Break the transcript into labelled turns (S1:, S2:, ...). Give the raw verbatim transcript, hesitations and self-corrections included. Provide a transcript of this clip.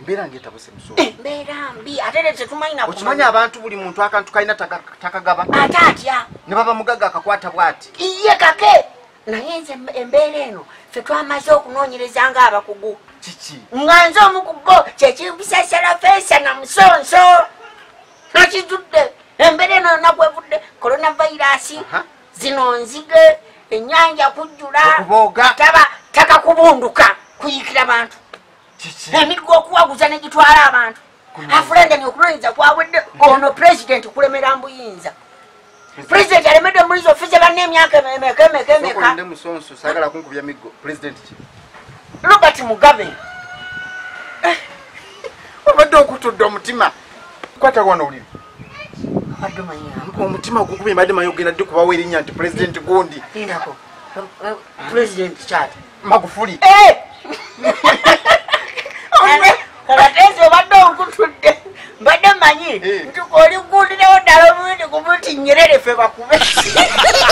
S1: Embeera ng'etabuse muso.
S2: Embeera mbi ate ne tetumanyi na
S1: Okimanyi abantu buli muntu akantu kalina takagaba.
S2: Ate atya.
S1: Ne baba mugagga akakwata bw'ati.
S2: Iye kake. Naye nze embeera eno ffe twamaze okunoonyereza ng'abakugu.
S1: Kiki?
S2: Nga nze omu ku bo kyekimpisa feesa na musonso. Nakitudde. Embeera eno yonna kwevudde coronavirus, zino nzige, ennyanja kujjula,
S1: okubooga,
S2: taba taka kubunduka, kuyiikira abantu. Emiggo okuwaguza ne gitwala abantu. Afulendani okunoonyeza kwawedde ono president kulemera mbuyinza. President alemedde mulizi ofize banne emyaka emeka emeka emeka.
S1: Nde musonso sagala kunkubya miggo president ki?
S2: Robert Mugabe.
S1: Obadde okutudde omutima. Kwata wano oli.
S2: Abadde manya.
S1: Omutima gukubye mbadde mayo genda dde kubawo erinnya nti president gundi.
S2: Indako. President chat.
S1: Magufuli.
S2: Eh! Kalatezi obadde okutudde. Mbadde manyi nti oli gundirawo ddala omulundi ku buti Nyerere ffe bakube.